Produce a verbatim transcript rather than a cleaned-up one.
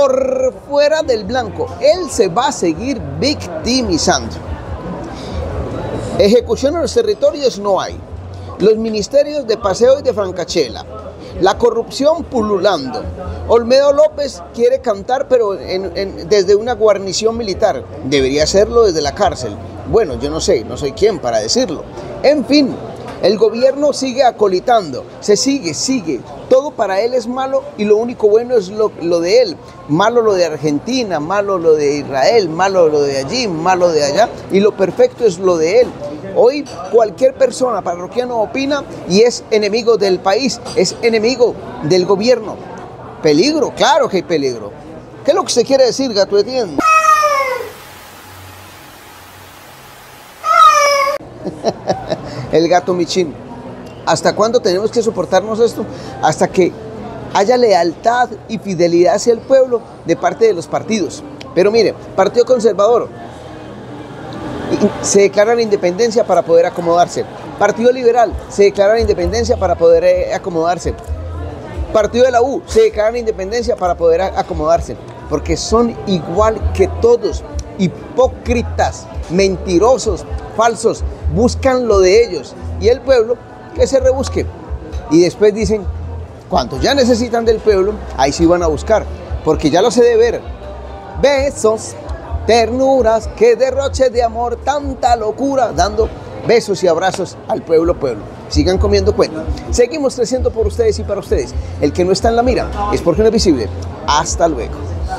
por fuera del blanco. Él se va a seguir victimizando. Ejecución en los territorios no hay. Los ministerios de paseo y de francachela. La corrupción pululando. Olmedo López quiere cantar, pero en, en, desde una guarnición militar. Debería hacerlo desde la cárcel. Bueno, yo no sé, no soy quien para decirlo. En fin, el gobierno sigue acolitando. Se sigue, sigue. Todo para él es malo y lo único bueno es lo, lo de él. Malo lo de Argentina, malo lo de Israel, malo lo de allí, malo de allá. Y lo perfecto es lo de él. Hoy cualquier persona parroquiano opina y es enemigo del país, es enemigo del gobierno. Peligro, claro que hay peligro. ¿Qué es lo que se quiere decir, Gato Etienne? El gato Michín. ¿Hasta cuándo tenemos que soportarnos esto? Hasta que haya lealtad y fidelidad hacia el pueblo de parte de los partidos. Pero mire, Partido Conservador se declara la independencia para poder acomodarse. Partido Liberal se declara la independencia para poder eh, acomodarse. Partido de la U se declara la independencia para poder acomodarse. Porque son igual que todos, hipócritas, mentirosos, falsos, buscan lo de ellos. Y el pueblo que se rebusque. Y después dicen, cuando ya necesitan del pueblo, ahí sí van a buscar. Porque ya lo sé de ver. Besos, ternuras, que derroche de amor, tanta locura, dando besos y abrazos al pueblo, pueblo. Sigan comiendo cuento. Seguimos creciendo por ustedes y para ustedes. El que no está en la mira es porque no es visible. Hasta luego.